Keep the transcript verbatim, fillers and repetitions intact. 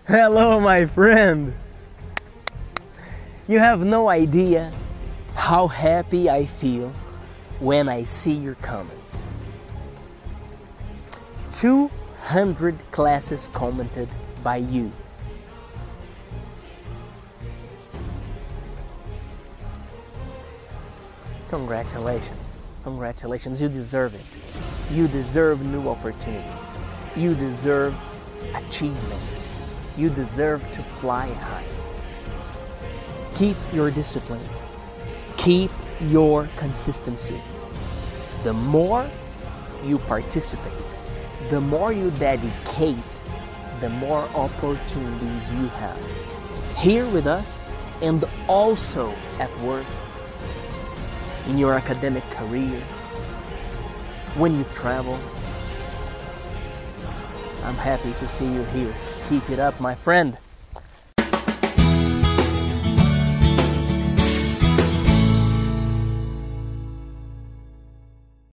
Hello, my friend. You have no idea how happy I feel when I see your comments. two hundred classes commented by you. Congratulations. Congratulations. You deserve it. You deserve new opportunities. You deserve achievements. You deserve to fly high. Keep your discipline. Keep your consistency. The more you participate, the more you dedicate, the more opportunities you have. Here with us and also at work, in your academic career, when you travel. I'm happy to see you here. Keep it up, my friend.